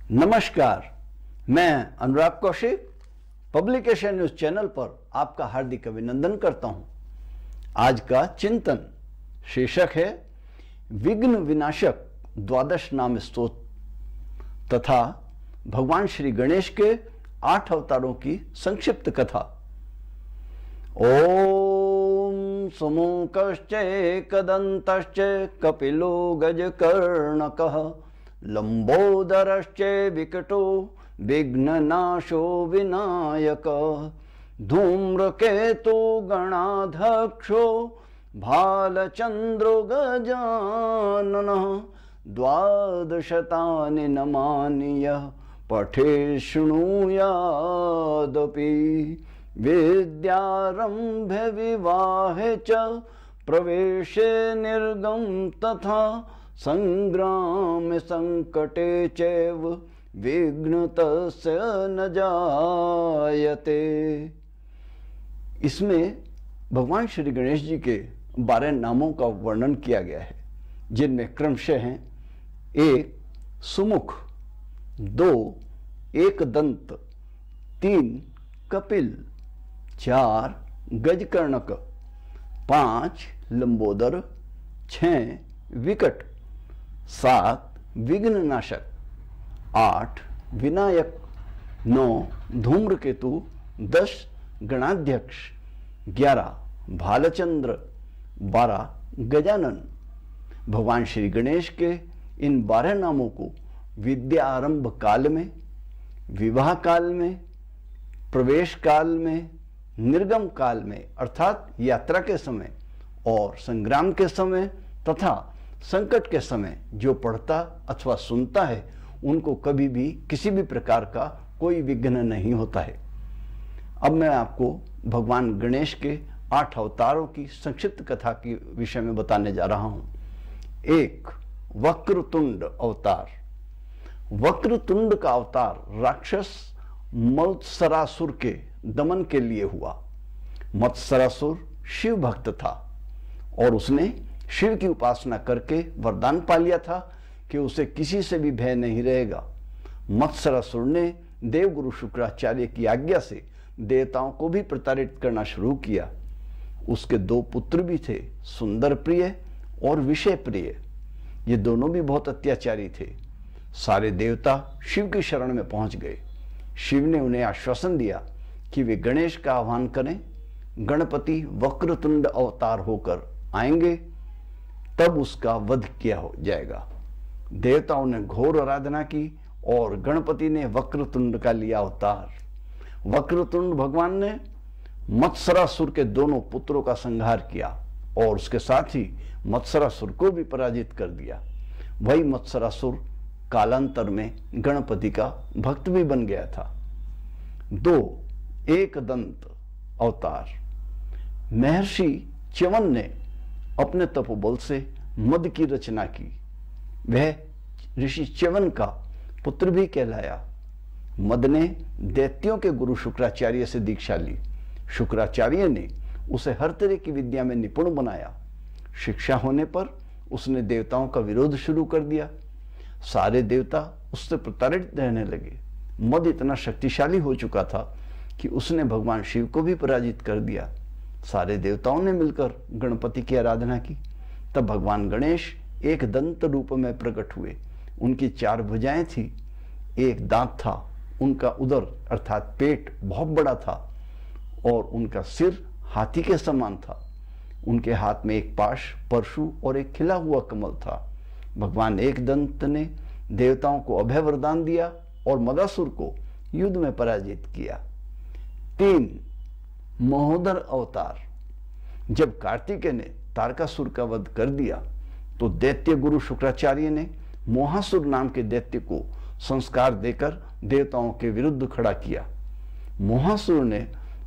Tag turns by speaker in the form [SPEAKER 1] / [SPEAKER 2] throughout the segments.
[SPEAKER 1] नमस्कार, मैं Anurag Kaushik publication news channel पर आपका हार्दिक अभिनंदन करता हूं। आज का चिंतन शीर्षक है विघ्न विनाशक द्वादश नाम स्तोत्र तथा भगवान श्री गणेश के 8 अवतारों की संक्षिप्त कथा। ओम समूकश्चैकदन्तश्च कपिलो गजकर्णकः लंबोदरश्च विकटो विघ्ननाशो विनायक धूम्रकेतु गणाध्यक्षो भालचंद्रो गजाननः द्वादशतानि नमानि यः पठेत् शृणुयादपि विद्यारम्भे विवाहे च प्रवेशे निर्गम तथा संग्राम संकटे चैव विघ्न तस्य न जायते। इसमें भगवान श्री गणेश जी के 12 नामों का वर्णन किया गया है, जिनमें क्रमशः हैं 1 सुमुख, 2 एकदंत, 3 कपिल, 4 गजकर्णक, 5 लंबोदर, 6 विकट, 7 विघ्ननाशक, 8 विनायक, 9 धूम्रकेतु, 10 गणाध्यक्ष, 11 भालचंद्र, 12 गजानन। भगवान श्री गणेश के इन 12 नामों को विद्या आरंभ काल में, विवाह काल में, प्रवेश काल में, निर्गम काल में अर्थात यात्रा के समय और संग्राम के समय तथा संकट के समय जो पढ़ता अथवा सुनता है उनको कभी भी किसी भी प्रकार का कोई विघ्न नहीं होता है। अब मैं आपको भगवान गणेश के 8 अवतारों की संक्षिप्त कथा के विषय में बताने जा रहा हूं। 1 वक्रतुंड अवतार। वक्रतुंड का अवतार राक्षस मत्सरासुर के दमन के लिए हुआ। मत्सरासुर शिव भक्त था और उसने शिव की उपासना करके वरदान पा लिया था कि उसे किसी से भी भय नहीं रहेगा। मत्सरासुर ने देवगुरु शुक्राचार्य की आज्ञा से देवताओं को भी प्रताड़ित करना शुरू किया। उसके 2 पुत्र भी थे, सुंदर प्रिय और विषय प्रिय। ये दोनों भी बहुत अत्याचारी थे। सारे देवता शिव की शरण में पहुंच गए। शिव ने उन्हें आश्वासन दिया कि वे गणेश का आह्वान करें। गणपति वक्रतुंड अवतार होकर आएंगे, तब उसका वध किया हो जाएगा। देवताओं ने घोर आराधना की और गणपति ने वक्रतुंड का लिया अवतार। वक्रतुंड भगवान ने मत्सरासुर के दोनों पुत्रों का संहार किया और उसके साथ ही मत्सरासुर को भी पराजित कर दिया। वही मत्सरासुर कालांतर में गणपति का भक्त भी बन गया था। 2 एकदंत अवतार। महर्षि च्यवन ने अपने तपोबल से मद की रचना की। वह ऋषि च्यवन का पुत्र भी कहलाया। मद ने दैत्यों के गुरु शुक्राचार्य से दीक्षा ली। शुक्राचार्य ने उसे हर तरह की विद्या में निपुण बनाया। शिक्षा होने पर उसने देवताओं का विरोध शुरू कर दिया। सारे देवता उससे प्रताड़ित रहने लगे। मद इतना शक्तिशाली हो चुका था कि उसने भगवान शिव को भी पराजित कर दिया। सारे देवताओं ने मिलकर गणपति की आराधना की। तब भगवान गणेश एक दंत रूप में प्रकट हुए। उनकी 4 भुजाएं थी, 1 दांत था। उनका उदर अर्थात पेट बहुत बड़ा था और उनका सिर हाथी के समान था। उनके हाथ में एक पाश, परशु और एक खिला हुआ कमल था। भगवान एक दंत ने देवताओं को अभय वरदान दिया और मदासुर को युद्ध में पराजित किया। 3 महोदर अवतार। जब कार्तिकेय ने तारकासुर का वध कर दिया तो दैत्य गुरु शुक्राचार्य ने मोहासुर नाम के दैत्य को संस्कार देकर देवताओं के विरुद्ध खड़ा किया। मोहासुर ने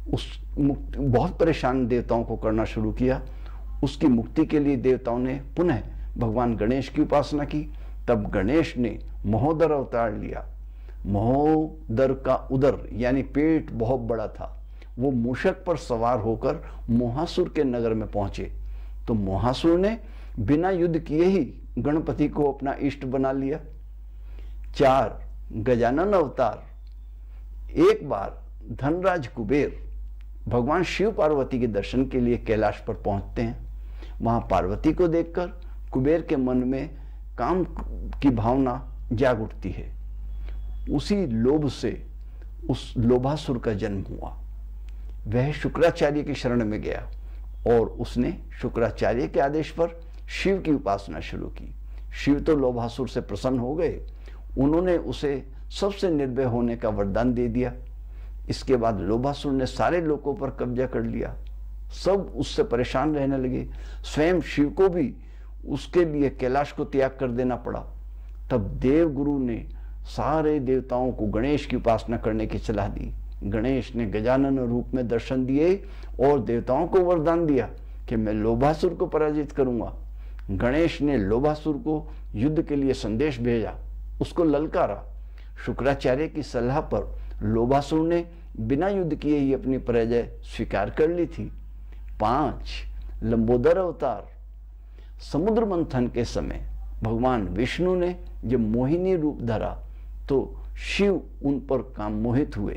[SPEAKER 1] बहुत परेशान देवताओं को करना शुरू किया। उसकी मुक्ति के लिए देवताओं ने पुनः भगवान गणेश की उपासना की। तब गणेश ने महोदर अवतार लिया। महोदर का उदर यानी पेट बहुत बड़ा था। वो मूषक पर सवार होकर मोहासुर के नगर में पहुंचे तो मोहासुर ने बिना युद्ध किए ही गणपति को अपना इष्ट बना लिया। 4 गजानन अवतार। एक बार धनराज कुबेर भगवान शिव पार्वती के दर्शन के लिए कैलाश पर पहुंचते हैं। वहां पार्वती को देखकर कुबेर के मन में काम की भावना जाग उठती है। उसी लोभ से उस लोभासुर का जन्म हुआ। वह शुक्राचार्य की शरण में गया और उसने शुक्राचार्य के आदेश पर शिव की उपासना शुरू की। शिव तो लोभासुर से प्रसन्न हो गए। उन्होंने उसे सबसे निर्भय होने का वरदान दे दिया। इसके बाद लोभासुर ने सारे लोकों पर कब्जा कर लिया। सब उससे परेशान रहने लगे। स्वयं शिव को भी उसके लिए कैलाश को त्याग कर देना पड़ा। तब देवगुरु ने सारे देवताओं को गणेश की उपासना करने की सलाह दी। गणेश ने गजानन रूप में दर्शन दिए और देवताओं को वरदान दिया कि मैं लोभासुर को पराजित करूंगा। गणेश ने लोभासुर को युद्ध के लिए संदेश भेजा, उसको ललकारा। शुक्राचार्य की सलाह पर लोभासुर ने बिना युद्ध किए ही अपनी पराजय स्वीकार कर ली थी। 5 लंबोदर अवतार। समुद्र मंथन के समय भगवान विष्णु ने जब मोहिनी रूप धरा तो शिव उन पर काम मोहित हुए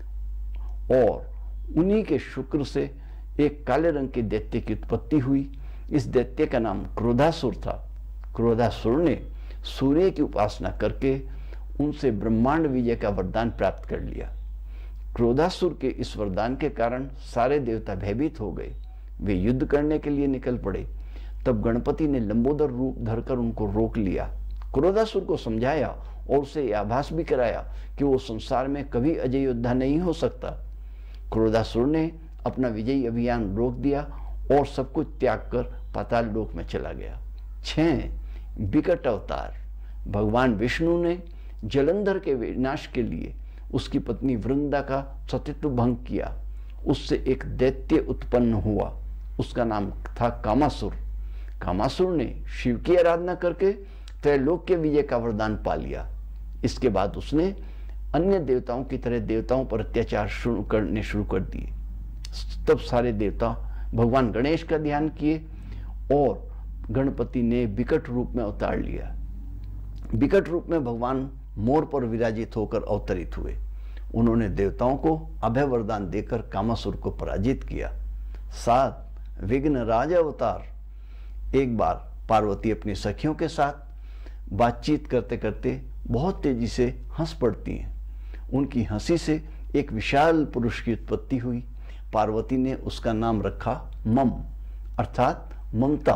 [SPEAKER 1] और उन्हीं के शुक्र से एक काले रंग के दैत्य की उत्पत्ति हुई। इस दैत्य का नाम क्रोधासुर था। क्रोधासुर ने सूर्य की उपासना करके उनसे ब्रह्मांड विजय का वरदान प्राप्त कर लिया। क्रोधासुर के इस वरदान के कारण सारे देवता भयभीत हो गए। वे युद्ध करने के लिए निकल पड़े। तब गणपति ने लंबोदर रूप धरकर उनको रोक लिया। क्रोधासुर को समझाया और उसे आभास भी कराया कि वो संसार में कभी अजय योद्धा नहीं हो सकता। क्रोधासुर ने अपना विजयी अभियान रोक दिया और सब कुछ त्याग कर पाताल लोक में चला गया। 6 विकट अवतार। भगवान विष्णु ने जलंधर के विनाश के लिए उसकी पत्नी वृंदा का सतीत्व भंग किया। उससे एक दैत्य उत्पन्न हुआ। उसका नाम था कामासुर। कामासुर ने शिव की आराधना करके त्रैलोक के विजय का वरदान पा लिया। इसके बाद उसने अन्य देवताओं की तरह देवताओं पर अत्याचार करने शुरू कर दिए। तब सारे देवता भगवान गणेश का ध्यान किए और गणपति ने विकट रूप में अवतार लिया। विकट रूप में भगवान मोर पर विराजित होकर अवतरित हुए। उन्होंने देवताओं को अभय वरदान देकर कामासुर को पराजित किया। 7 विघ्नराज अवतार। एक बार पार्वती अपनी सखियों के साथ बातचीत करते करते बहुत तेजी से हंस पड़ती हैं। उनकी हंसी से एक विशाल पुरुष की उत्पत्ति हुई। पार्वती ने उसका नाम रखा मम अर्थात ममता।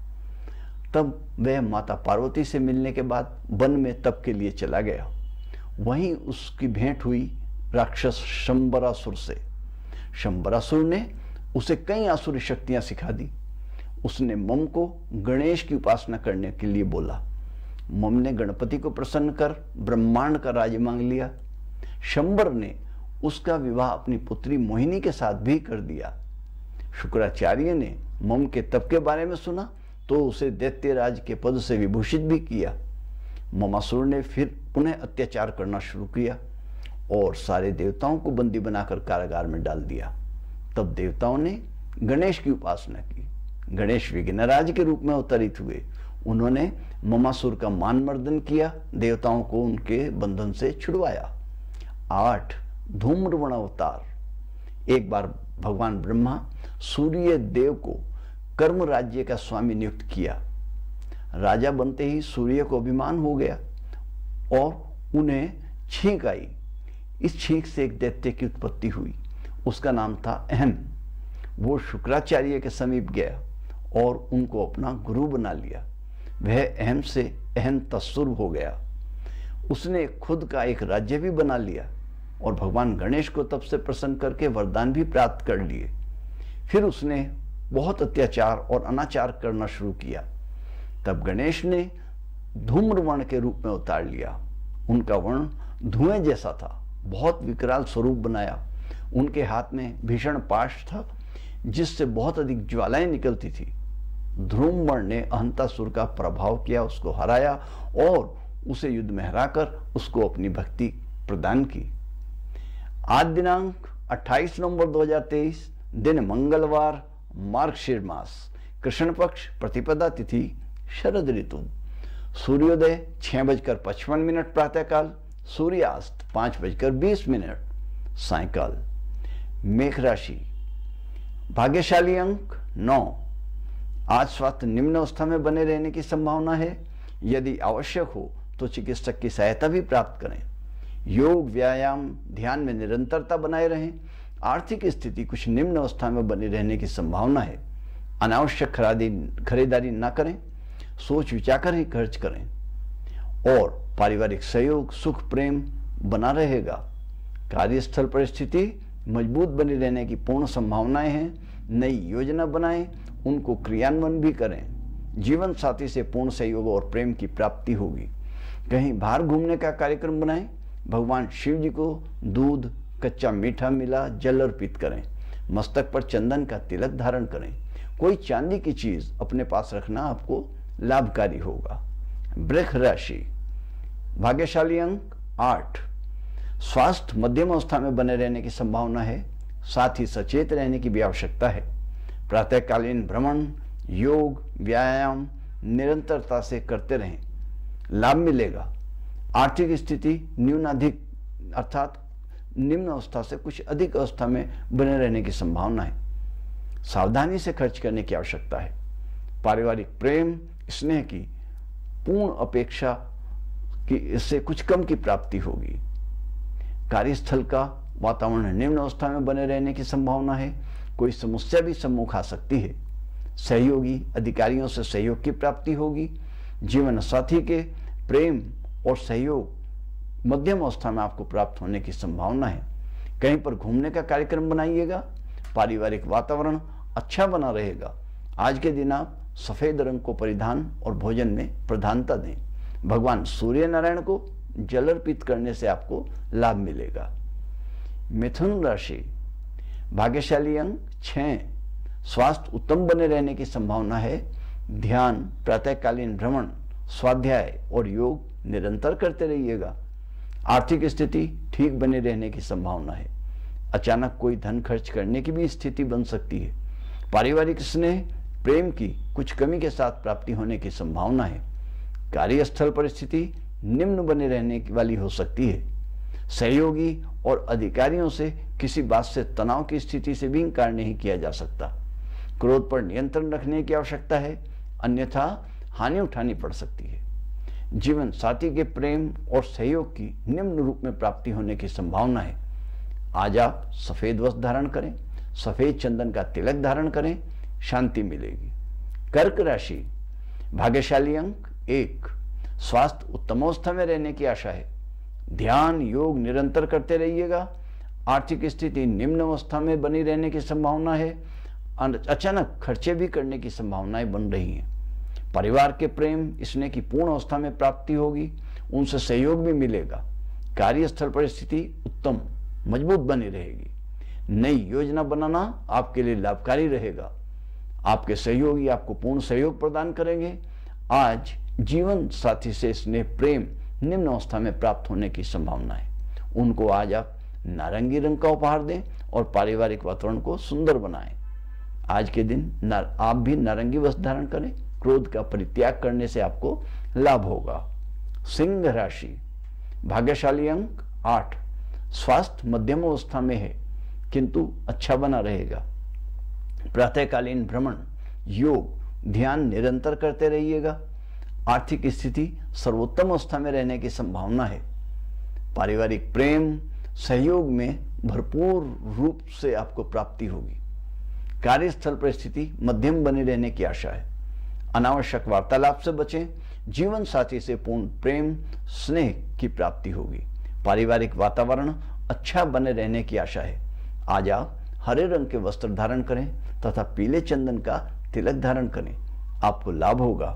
[SPEAKER 1] तब वह माता पार्वती से मिलने के बाद वन में तप के लिए चला गया। वहीं उसकी भेंट हुई राक्षस शंबरासुर से। शंबरासुर ने उसे कई आसुरी शक्तियां सिखा दी। उसने मम को गणेश की उपासना करने के लिए बोला। मम ने गणपति को प्रसन्न कर ब्रह्मांड का राज मांग लिया। शंबर ने उसका विवाह अपनी पुत्री मोहिनी के साथ भी कर दिया। शुक्राचार्य ने मम के तप के बारे में सुना तो उसे दैत्यराज के पद से विभूषित भी किया। ममासुर ने फिर पुनः अत्याचार करना शुरू किया और सारे देवताओं को बंदी बनाकर कारागार में डाल दिया। तब देवताओं ने गणेश की उपासना की। गणेश विघ्नराज के रूप में अवतरित हुए। उन्होंने ममासुर का मान मर्दन किया, देवताओं को उनके बंधन से छुड़वाया। 8 धूम्रवण अवतार। एक बार भगवान ब्रह्मा सूर्य देव को कर्म राज्य का स्वामी नियुक्त किया। राजा बनते ही सूर्य को अभिमान हो गया और उन्हें छींक आई। इस छींक से एक दैत्य की उत्पत्ति हुई। उसका नाम था अहम। वो शुक्राचार्य के समीप गया और उनको अपना गुरु बना लिया। वह अहम से अहम तस्सुर हो गया। उसने खुद का एक राज्य भी बना लिया और भगवान गणेश को तब से प्रसन्न करके वरदान भी प्राप्त कर लिए। फिर उसने बहुत अत्याचार और अनाचार करना शुरू किया। तब गणेश ने धूम्रवर्ण के रूप में उतार लिया। उनका वर्ण धुएं जैसा था, बहुत विकराल स्वरूप बनाया। उनके हाथ में भीषण पाश था जिससे बहुत अधिक ज्वालाएं निकलती थी। धूम्रवर्ण ने अहंतासुर का प्रभाव किया, उसको हराया और उसे युद्ध में हराकर उसको अपनी भक्ति प्रदान की। आज दिनांक 28 नवंबर 2023, दिन मंगलवार, मार्गशीर मास, कृष्ण पक्ष, प्रतिपदा तिथि, शरद ऋतु। सूर्योदय 6:55 प्रातःकाल, सूर्यास्त 5:20 सायंकाल। मेष राशि, भाग्यशाली अंक 9। आज स्वास्थ्य निम्न अवस्था में बने रहने की संभावना है। यदि आवश्यक हो तो चिकित्सक की सहायता भी प्राप्त करें। योग, व्यायाम, ध्यान में निरंतरता बनाए रहें। आर्थिक स्थिति कुछ निम्न अवस्था में बनी रहने की संभावना है। अनावश्यक खरीदारी न करें, सोच विचार कर ही खर्च करें। और पारिवारिक सहयोग, सुख, प्रेम बना रहेगा। कार्यस्थल परिस्थिति मजबूत बनी रहने की पूर्ण संभावनाएं हैं। नई योजना बनाएं, उनको क्रियान्वयन भी करें। जीवन साथी से पूर्ण सहयोग और प्रेम की प्राप्ति होगी। कहीं बाहर घूमने का कार्यक्रम बनाएं। भगवान शिव जी को दूध, कच्चा मीठा मिला जल अर्पित करें। मस्तक पर चंदन का तिलक धारण करें। कोई चांदी की चीज अपने पास रखना आपको लाभकारी होगा। वृष राशि, भाग्यशाली अंक 8। स्वास्थ्य मध्यम अवस्था में बने रहने की संभावना है। साथ ही सचेत रहने की भी आवश्यकता है। प्रातःकालीन भ्रमण, योग, व्यायाम निरंतरता से करते रहें, लाभ मिलेगा। आर्थिक स्थिति न्यूनाधिक अर्थात निम्न अवस्था से कुछ अधिक अवस्था में बने रहने की संभावना है। सावधानी से खर्च करने की आवश्यकता है। पारिवारिक प्रेम, स्नेह की पूर्ण अपेक्षा की इससे कुछ कम की प्राप्ति होगी। कार्यस्थल का वातावरण निम्न अवस्था में बने रहने की संभावना है। कोई समस्या भी सम्मुख आ सकती है। सहयोगी अधिकारियों से सहयोग की प्राप्ति होगी। जीवन साथी के प्रेम और सहयोग मध्यम अवस्था में आपको प्राप्त होने की संभावना है। कहीं पर घूमने का कार्यक्रम बनाइएगा। पारिवारिक वातावरण अच्छा बना रहेगा। आज के दिन आप सफेद रंग को परिधान और भोजन में प्रधानता दें। भगवान सूर्य नारायण को जल अर्पित करने से आपको लाभ मिलेगा। मिथुन राशि, भाग्यशाली अंक 6। स्वास्थ्य उत्तम बने रहने की संभावना है। ध्यान, प्रातःकालीन भ्रमण, स्वाध्याय और योग निरंतर करते रहिएगा। आर्थिक स्थिति ठीक बने रहने की संभावना है। अचानक कोई धन खर्च करने की भी स्थिति बन सकती है। पारिवारिक स्नेह, प्रेम की कुछ कमी के साथ प्राप्ति होने की संभावना है। कार्यस्थल परिस्थिति निम्न बने रहने वाली हो सकती है। सहयोगी और अधिकारियों से किसी बात से तनाव की स्थिति से भी इनकार नहीं किया जा सकता। क्रोध पर नियंत्रण रखने की आवश्यकता है, अन्यथा हानि उठानी पड़ सकती है। जीवन साथी के प्रेम और सहयोग की निम्न रूप में प्राप्ति होने की संभावना है। आज आप सफेद वस्त्र धारण करें, सफेद चंदन का तिलक धारण करें, शांति मिलेगी। कर्क राशि, भाग्यशाली अंक 1। स्वास्थ्य उत्तम अवस्था में रहने की आशा है। ध्यान, योग निरंतर करते रहिएगा। आर्थिक स्थिति निम्न अवस्था में बनी रहने की संभावना है। अचानक खर्चे भी करने की संभावनाएं बन रही हैं। परिवार के प्रेम, स्नेह की पूर्ण अवस्था में प्राप्ति होगी। उनसे सहयोग भी मिलेगा। कार्यस्थल परिस्थिति उत्तम मजबूत बनी रहेगी। नई योजना बनाना आपके लिए लाभकारी रहेगा। आपके सहयोगी आपको पूर्ण सहयोग प्रदान करेंगे। आज जीवन साथी से स्नेह, प्रेम निम्न अवस्था में प्राप्त होने की संभावना है। उनको आज आप नारंगी रंग का उपहार दें और पारिवारिक वातावरण को सुंदर बनाएं। आज के दिन आप भी नारंगी वस्त्र धारण करें। क्रोध का परित्याग करने से आपको लाभ होगा। सिंह राशि, भाग्यशाली अंक 8। स्वास्थ्य मध्यम अवस्था में है किंतु अच्छा बना रहेगा। प्रातःकालीन भ्रमण, योग, ध्यान निरंतर करते रहिएगा। आर्थिक स्थिति सर्वोत्तम अवस्था में रहने की संभावना है। पारिवारिक प्रेम, सहयोग में भरपूर रूप से आपको प्राप्ति होगी। कार्यस्थल परिस्थिति मध्यम बनी रहने की आशा है। अनावश्यक वार्तालाप से बचें। जीवन साथी से पूर्ण प्रेम, स्नेह की प्राप्ति होगी। पारिवारिक वातावरण अच्छा बने रहने की आशा है। आज आप हरे रंग के वस्त्र धारण करें तथा पीले चंदन का तिलक धारण करें, आपको लाभ होगा।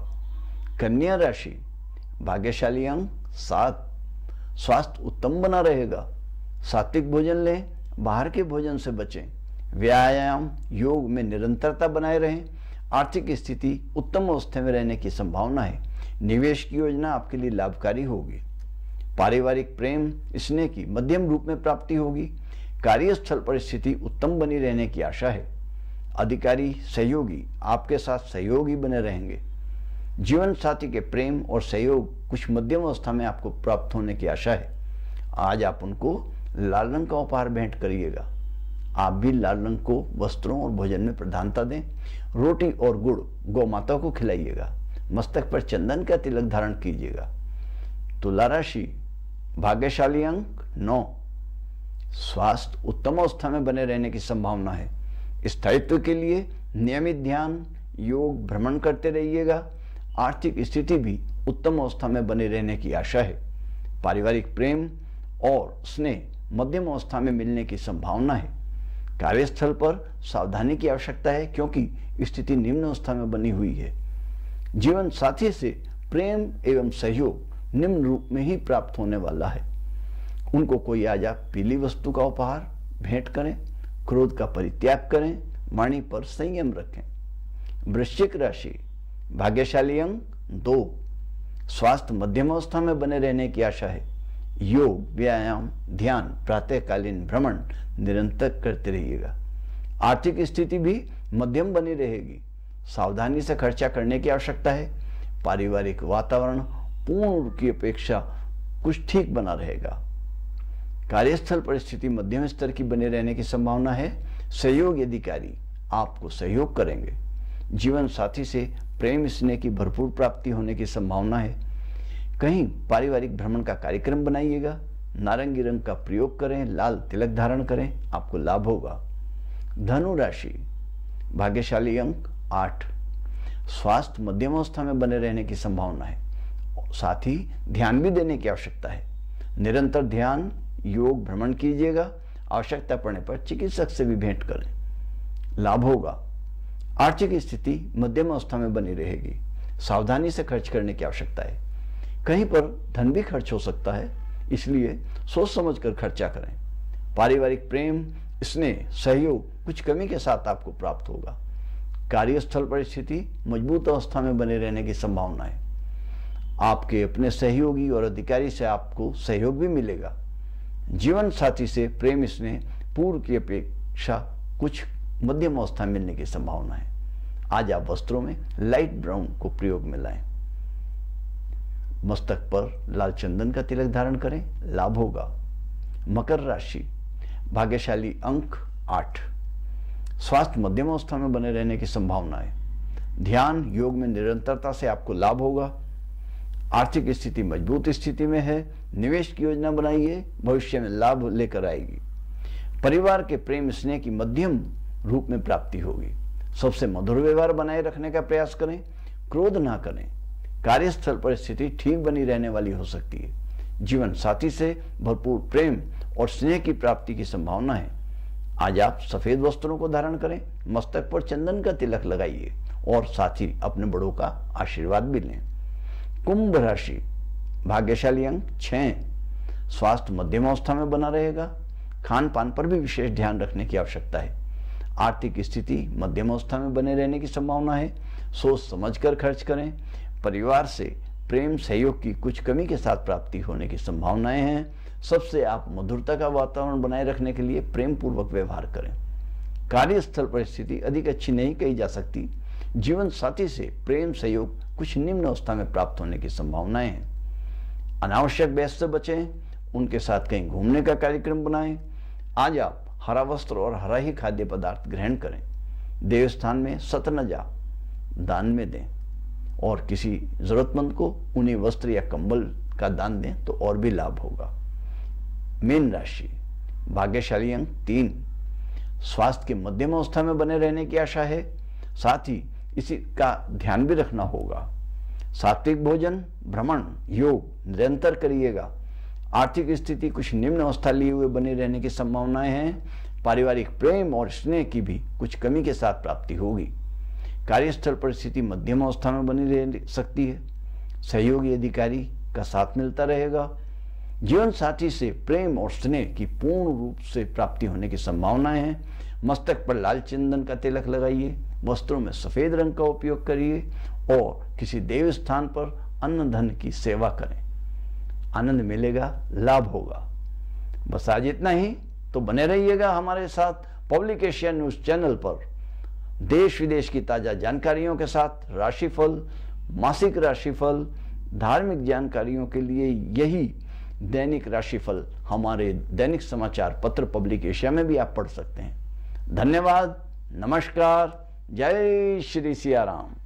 [SPEAKER 1] कन्या राशि, भाग्यशाली अंक 7। स्वास्थ्य उत्तम बना रहेगा। सात्विक भोजन लें, बाहर के भोजन से बचें। व्यायाम, योग में निरंतरता बनाए रहें। आर्थिक स्थिति उत्तम अवस्था में रहने की संभावना है। निवेश की योजना आपके लिए लाभकारी होगी। पारिवारिक प्रेम, स्नेह की मध्यम रूप में प्राप्ति होगी। कार्यस्थल परिस्थिति उत्तम बनी रहने की आशा है। अधिकारी, सहयोगी आपके साथ सहयोगी बने रहेंगे। जीवन साथी के प्रेम और सहयोग कुछ मध्यम अवस्था में आपको प्राप्त होने की आशा है। आज आप उनको लाल रंग का उपहार भेंट करिएगा। आप भी लाल रंग को वस्त्रों और भोजन में प्रधानता दें। रोटी और गुड़ गौ माता को खिलाइएगा। मस्तक पर चंदन का तिलक धारण कीजिएगा। तुला राशि, भाग्यशाली अंक 9। स्वास्थ्य उत्तम अवस्था में बने रहने की संभावना है। स्थायित्व के लिए नियमित ध्यान, योग, भ्रमण करते रहिएगा। आर्थिक स्थिति भी उत्तम अवस्था में बने रहने की आशा है। पारिवारिक प्रेम और स्नेह मध्यम अवस्था में मिलने की संभावना है। कार्यस्थल पर सावधानी की आवश्यकता है क्योंकि स्थिति निम्न अवस्था में बनी हुई है। जीवन साथी से प्रेम एवं सहयोग निम्न रूप में ही प्राप्त होने वाला है। उनको कोई आज आप पीली वस्तु का उपहार भेंट करें। क्रोध का परित्याग करें। वाणी पर संयम रखें। वृश्चिक राशि, भाग्यशाली अंक 2। स्वास्थ्य मध्यम अवस्था में बने रहने की आशा है। योग, व्यायाम, ध्यान, प्रातःकालीन भ्रमण निरंतर करते रहिएगा। आर्थिक स्थिति भी मध्यम बनी रहेगी। सावधानी से खर्चा करने की आवश्यकता है। पारिवारिक वातावरण पूर्व की अपेक्षा कुछ ठीक बना रहेगा। कार्यस्थल परिस्थिति मध्यम स्तर की बने रहने की संभावना है। सहयोगी अधिकारी आपको सहयोग करेंगे। जीवन साथी से प्रेम स्नेह की भरपूर प्राप्ति होने की संभावना है। कहीं पारिवारिक भ्रमण का कार्यक्रम बनाइएगा। नारंगी रंग का प्रयोग करें। लाल तिलक धारण करें, आपको लाभ होगा। धनु राशि, भाग्यशाली अंक 8। स्वास्थ्य मध्यम अवस्था में बने रहने की संभावना है। साथ ही ध्यान भी देने की आवश्यकता है। निरंतर ध्यान, योग, भ्रमण कीजिएगा। आवश्यकता पड़ने पर चिकित्सक से भी भेंट करें, लाभ होगा। आर्थिक स्थिति मध्यम अवस्था में बनी रहेगी। सावधानी से खर्च करने की आवश्यकता है। कहीं पर धन भी खर्च हो सकता है, इसलिए सोच समझकर खर्चा करें। पारिवारिक प्रेम, स्नेह, सहयोग कुछ कमी के साथ आपको प्राप्त होगा। कार्यस्थल पर स्थिति मजबूत अवस्था में बने रहने की संभावना है। आपके अपने सहयोगी और अधिकारी से आपको सहयोग भी मिलेगा। जीवन साथी से प्रेम स्नेह पूर्व की अपेक्षा कुछ मध्यम अवस्था मिलने की संभावना है। आज आप वस्त्रों में लाइट ब्राउन को प्रयोग में लाएं। मस्तक पर लाल चंदन का तिलक धारण करें, लाभ होगा। मकर राशि, भाग्यशाली अंक 8। स्वास्थ्य मध्यम अवस्था में बने रहने की संभावना है। ध्यान, योग में निरंतरता से आपको लाभ होगा। आर्थिक स्थिति मजबूत स्थिति में है। निवेश की योजना बनाइए, भविष्य में लाभ लेकर आएगी। परिवार के प्रेम स्नेह की मध्यम रूप में प्राप्ति होगी। सबसे मधुर व्यवहार बनाए रखने का प्रयास करें। क्रोध ना करें। कार्यस्थल पर स्थिति ठीक बनी रहने वाली हो सकती है। जीवन साथी से भरपूर प्रेम और स्नेह की प्राप्ति की संभावना है। आज आप सफेद वस्त्रों को धारण करें। मस्तक पर चंदन का तिलक लगाइए और साथ ही अपने बड़ों का आशीर्वाद भी लें। कुंभ राशि, भाग्यशाली अंक 6। स्वास्थ्य मध्यम अवस्था में बना रहेगा। खान पान पर भी विशेष ध्यान रखने की आवश्यकता है। आर्थिक स्थिति मध्यम अवस्था में बने रहने की संभावना है। सोच समझकर खर्च करें। परिवार से प्रेम सहयोग की कुछ कमी के साथ प्राप्ति होने की संभावनाएं हैं। सबसे आप मधुरता का वातावरण बनाए रखने के लिए प्रेम पूर्वक व्यवहार करें। कार्यस्थल पर स्थिति अधिक अच्छी नहीं कही जा सकती। जीवन साथी से प्रेम सहयोग कुछ निम्न अवस्था में प्राप्त होने की संभावनाएं हैं। अनावश्यक बहस से बचें। उनके साथ कहीं घूमने का कार्यक्रम बनाएं। आज आप हरा वस्त्र और हरा ही खाद्य पदार्थ ग्रहण करें। देवस्थान में सतनजा दान में दें और किसी जरूरतमंद को उन्हें वस्त्र या कंबल का दान दें तो और भी लाभ होगा। मीन राशि, भाग्यशाली अंक 3। स्वास्थ्य के मध्यम अवस्था में बने रहने की आशा है। साथ ही इसी का ध्यान भी रखना होगा। सात्विक भोजन, भ्रमण, योग निरंतर करिएगा। आर्थिक स्थिति कुछ निम्न अवस्था लिए हुए बने रहने की संभावनाएं हैं। पारिवारिक प्रेम और स्नेह की भी कुछ कमी के साथ प्राप्ति होगी। कार्यस्थल पर स्थिति मध्यम अवस्था में बनी रह सकती है। सहयोगी अधिकारी का साथ मिलता रहेगा। जीवन साथी से प्रेम और स्नेह की पूर्ण रूप से प्राप्ति होने की संभावनाएं हैं। मस्तक पर लाल चंदन का तिलक लगाइए। वस्त्रों में सफेद रंग का उपयोग करिए और किसी देव स्थान पर अन्न धन की सेवा करें। आनंद मिलेगा, लाभ होगा। बस आज इतना ही। तो बने रहिएगा हमारे साथ पब्लिक एशिया न्यूज चैनल पर। देश विदेश की ताजा जानकारियों के साथ राशिफल, मासिक राशिफल, धार्मिक जानकारियों के लिए यही दैनिक राशिफल हमारे दैनिक समाचार पत्र पब्लिक एशिया में भी आप पढ़ सकते हैं। धन्यवाद, नमस्कार, जय श्री सिया राम।